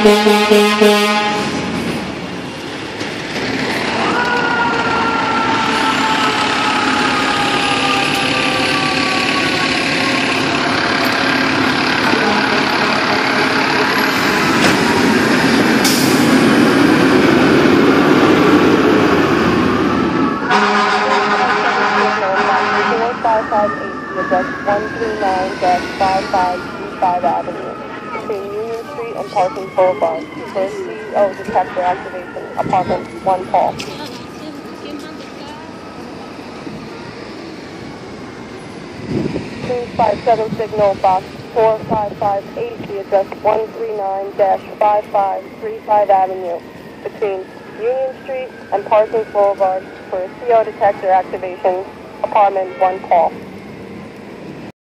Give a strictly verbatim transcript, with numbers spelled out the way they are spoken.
one three nine five five three five Avenue, between Union Street and Parsons Boulevard, for C O detector activation, apartment one Paul. Please five seven signal box four five five eight, the address one three nine five five three five Avenue, between Union Street and Parsons Boulevard, for C O detector activation, apartment one Paul.